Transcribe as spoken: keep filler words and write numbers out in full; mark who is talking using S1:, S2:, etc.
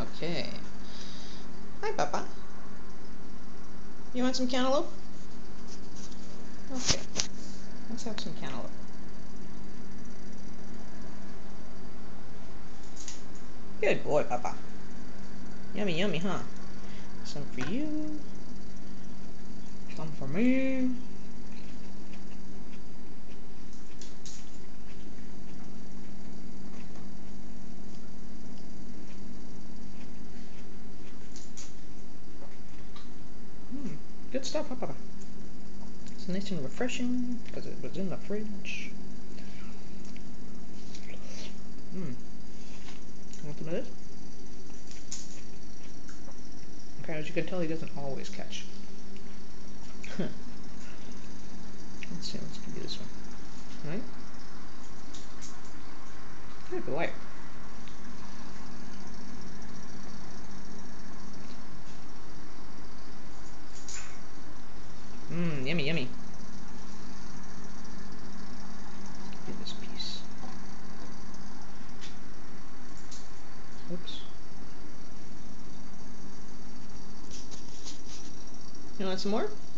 S1: Okay. Hi, Papa. You want some cantaloupe? Okay. Let's have some cantaloupe. Good boy, Papa. Yummy, yummy, huh? Some for you. Some for me. Hmm. Good stuff, huh, Papa? It's nice and refreshing because it was in the fridge. Hmm. Want some of this? Okay, as you can tell, he doesn't always catch. Let's see, let's give you this one. All right? Good boy. Mmm, yummy, yummy. Let's give you this piece. Oops. You want some more?